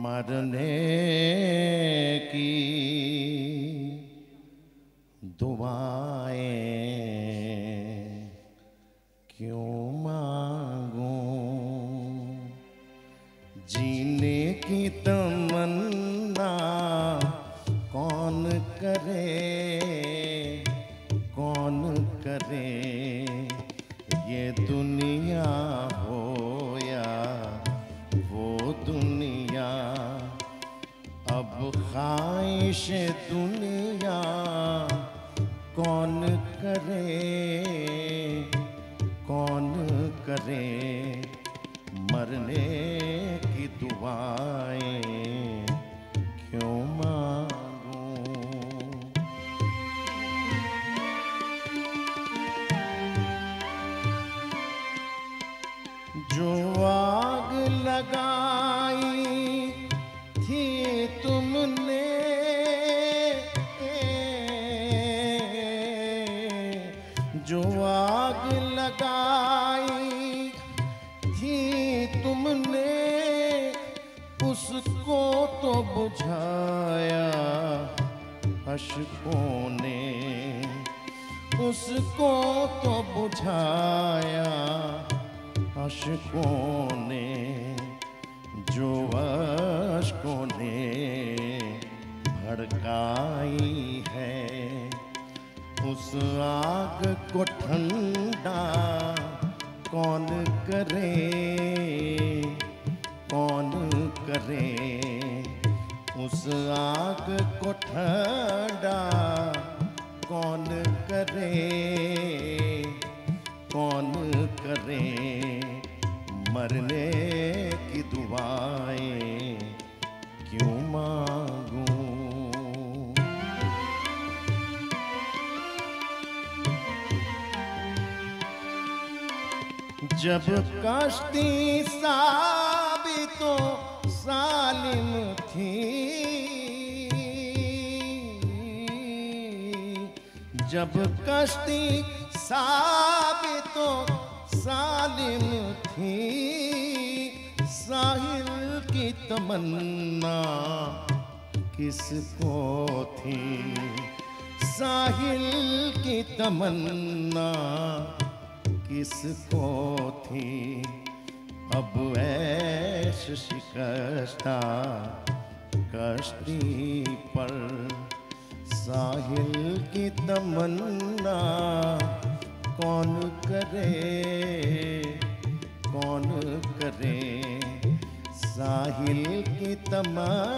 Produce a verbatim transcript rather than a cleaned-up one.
मरने की दुआएं क्यों मांगूं, जीने की तमन्ना कौन करे, कौन करे। ये दुनिया हो या वो दुनिया, अब ख्वाहिश दुनिया कौन करे, कौन करे। मरने की दुआएं क्यों मांगूं। जो आग लगाई थी तुमने, जो आग लगाई थी तुमने, उसको तो बुझाया अश्कों ने, उसको तो बुझाया अश्कों ने। जो अश्कों ने भड़काई है, उस आग को ठंडा कौन करे, कौन करे। उस आग को ठंडा कौन करे, कौन करे। मरने की दुआएं क्यों मांगूं। जब कश्ती साबितो सालिम थी, जब कश्ती साबितो सालिम थी, साहिल की तमन्ना किसको थी, साहिल की तमन्ना किसको थी। अब ऐश शिकस्ता कश्ती पर, साहिल की तमन्ना कौन करे, कौन करे। साहिल की तमन्ना